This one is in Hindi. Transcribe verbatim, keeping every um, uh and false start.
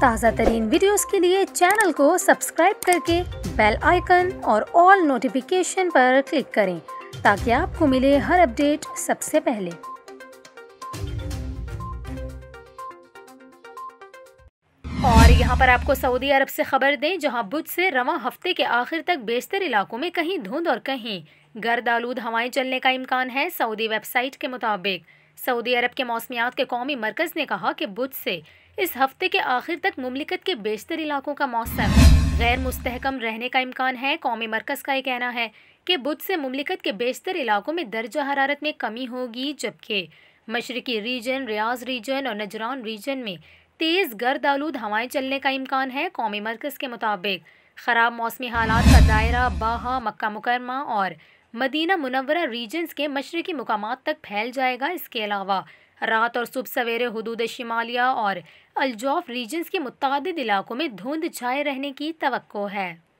ताज़ा तरीन वीडियोस के लिए चैनल को सब्सक्राइब करके बेल आइकन और ऑल नोटिफिकेशन पर क्लिक करें ताकि आपको मिले हर अपडेट सबसे पहले। और यहाँ पर आपको सऊदी अरब से खबर दें, जहाँ बुध से रवां हफ्ते के आखिर तक बेशतर इलाकों में कहीं धुंध और कहीं गर्द आलूद हवाएं चलने का इम्कान है। सऊदी वेबसाइट के मुताबिक सऊदी अरब के मौसमियात के कौमी मरकज़ ने कहा कि बुध से इस हफ्ते के आखिर तक मुमलिकत के बेशतर इलाकों का मौसम गैर मुस्तहकम रहने का इम्कान है। कौमी मरकज़ का ये कहना है कि बुध से मुमलिकत के बेशतर इलाकों में दर्जा हरारत में कमी होगी, जबकि मशरकी रीजन, रियाज रीजन और नजरान रीजन में तेज़ गर्द आलूद हवाएं चलने का इम्कान है। कौमी मरकज़ के मुताबिक ख़राब मौसमी हालात का दायरा बाहा, मक्का मुकरमा और मदीना मुनव्वरा रीजन्स के मशरकी मुकामात तक फैल जाएगा। इसके अलावा रात और सुबह सवेरे हुदूद शिमालिया और अलजौफ रीजन्स के मुत्तादिद इलाकों में धुंध छाए रहने की तवक्को है।